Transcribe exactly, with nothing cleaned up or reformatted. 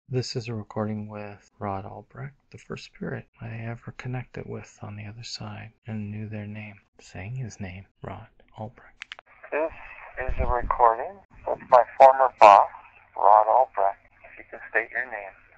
This is a recording with Rod Albrecht, the first spirit I ever connected with on the other side and knew their name, saying his name, Rod Albrecht. This is a recording with my former boss, Rod Albrecht. If you can state your name.